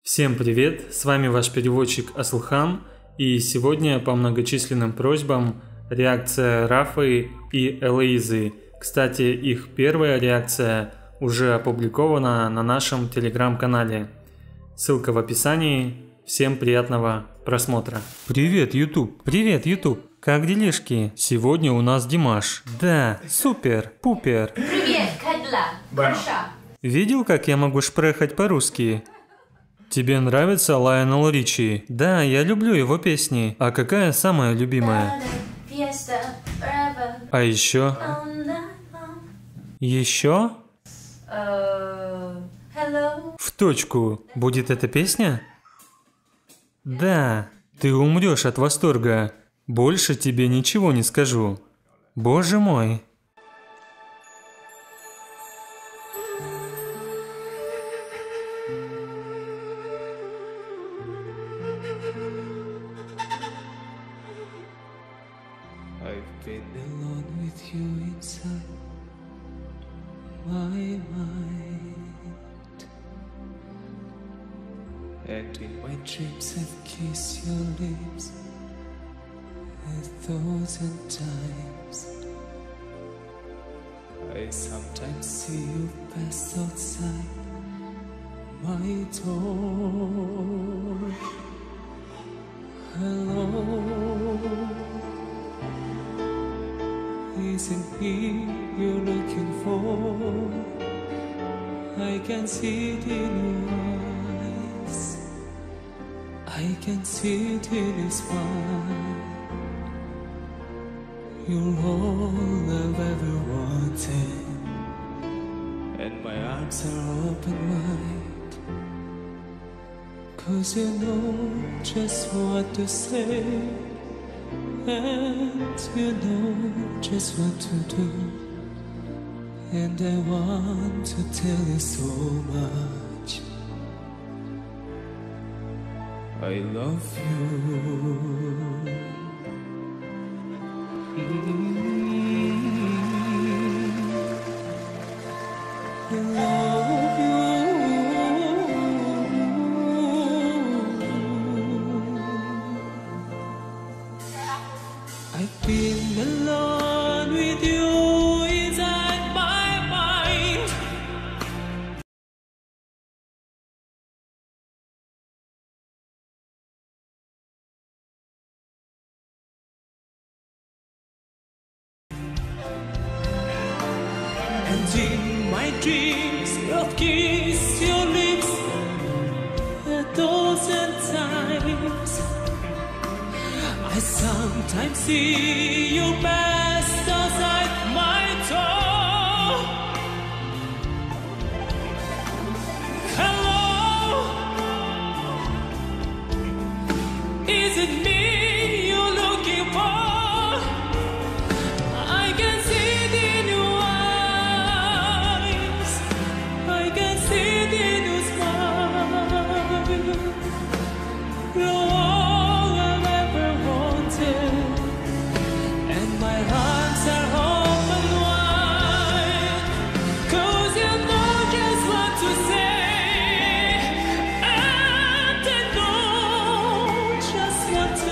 Всем привет, с вами ваш переводчик Асылхан, и сегодня по многочисленным просьбам реакция Рафы и Элоизы. Кстати, их первая реакция уже опубликована на нашем телеграм-канале. Ссылка в описании. Всем приятного просмотра. Привет, YouTube! Привет, YouTube! Как делишки? Сегодня у нас Димаш. Да, супер, пупер. Привет, как дела? Видел, как я могу шпрехать по-русски? Тебе нравится Лайонел Ричи? Да, я люблю его песни. А какая самая любимая? А еще? Еще? В точку. Будет эта песня? Да. Ты умрешь от восторга. Больше тебе ничего не скажу. Боже мой. I've been alone with you inside my mind, and in my dreams I've kissed your lips 1,000 times. I sometimes see you pass outside my door. Hello. Isn't he you're looking for? I can see it in your eyes, I can see it in his smile. You're all I've ever wanted, and my arms are open wide, 'cause you know just what to say, and you know just what to do, and I want to tell you so much. I love you. I love you. I've been alone with you inside my mind. And in my dreams I'll kiss your lips 1,000 times. I sometimes see you pass outside my door. Hello, is it me you're looking for? I can see it in your eyes, I can see it in your smile. You're all I've ever wanted, and my arms are open wide, 'cause you know just what to say, and I know just what to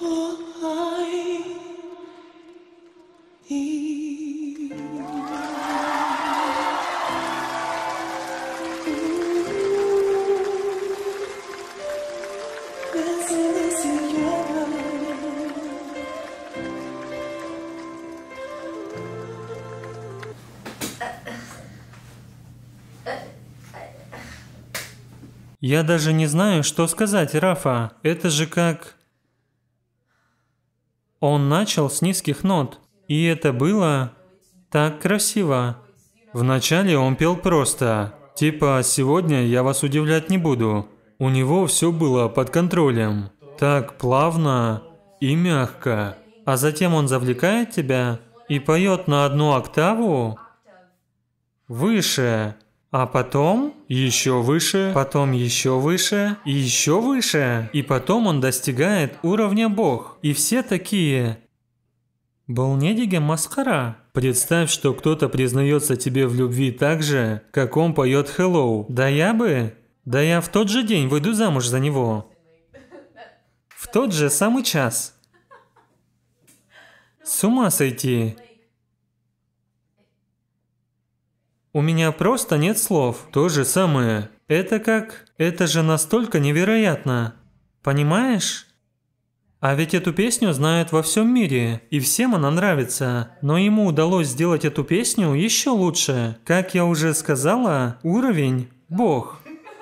Я даже не знаю, что сказать, Рафа. Это же как... Он начал с низких нот, и это было так красиво. Вначале он пел просто, типа «Сегодня я вас удивлять не буду». У него все было под контролем, так плавно и мягко. А затем он завлекает тебя и поет на одну октаву выше. А потом еще выше, потом еще выше, и еще выше. И потом он достигает уровня Бог. И все такие... Болнедиге маскара. Представь, что кто-то признается тебе в любви так же, как он поет «Hello». Да я в тот же день выйду замуж за него. В тот же самый час. С ума сойти. У меня просто нет слов. То же самое. Это же настолько невероятно. Понимаешь? А ведь эту песню знают во всем мире, и всем она нравится. Но ему удалось сделать эту песню еще лучше. Как я уже сказала, уровень Бог.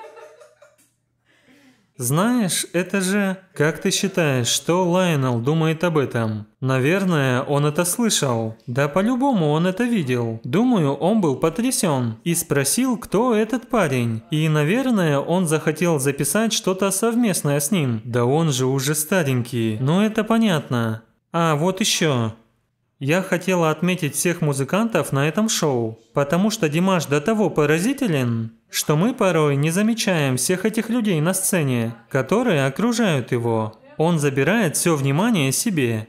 Знаешь, это же... Как ты считаешь, что Лайонел думает об этом? Наверное, он это слышал. Да по-любому он это видел. Думаю, он был потрясен. И спросил, кто этот парень. И, наверное, он захотел записать что-то совместное с ним. Да он же уже старенький. Но это понятно. А, вот еще. Я хотела отметить всех музыкантов на этом шоу, потому что Димаш до того поразителен, что мы порой не замечаем всех этих людей на сцене, которые окружают его. Он забирает все внимание себе.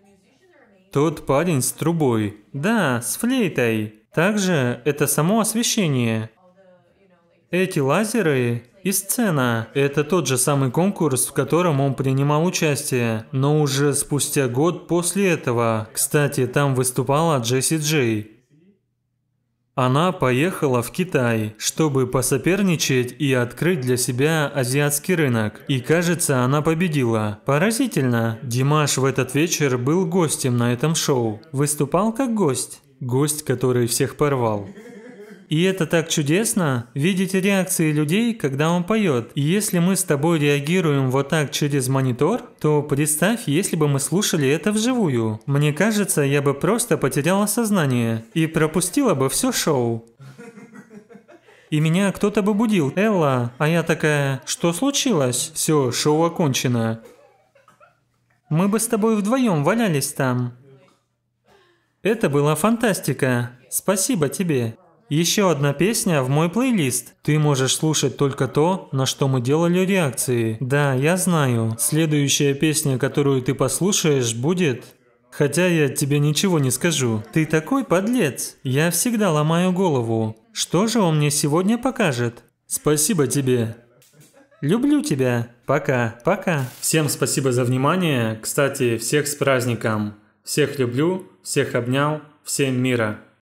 Тот парень с трубой. Да, с флейтой. Также это само освещение. Эти лазеры и сцена – это тот же самый конкурс, в котором он принимал участие, но уже спустя год после этого. Кстати, там выступала Джесси Джей. Она поехала в Китай, чтобы посоперничать и открыть для себя азиатский рынок. И кажется, она победила. Поразительно. Димаш в этот вечер был гостем на этом шоу. Выступал как гость. Гость, который всех порвал. И это так чудесно, видеть реакции людей, когда он поет. И если мы с тобой реагируем вот так через монитор, то представь, если бы мы слушали это вживую. Мне кажется, я бы просто потеряла сознание и пропустила бы все шоу. И меня кто-то бы будил. Элла, а я такая, что случилось? Все, шоу окончено. Мы бы с тобой вдвоем валялись там. Это была фантастика. Спасибо тебе. Еще одна песня в мой плейлист. Ты можешь слушать только то, на что мы делали реакции. Да, я знаю. Следующая песня, которую ты послушаешь, будет... Хотя я тебе ничего не скажу. Ты такой подлец. Я всегда ломаю голову. Что же он мне сегодня покажет? Спасибо тебе. Люблю тебя. Пока, пока. Всем спасибо за внимание. Кстати, всех с праздником. Всех люблю, всех обнял. Всем мира.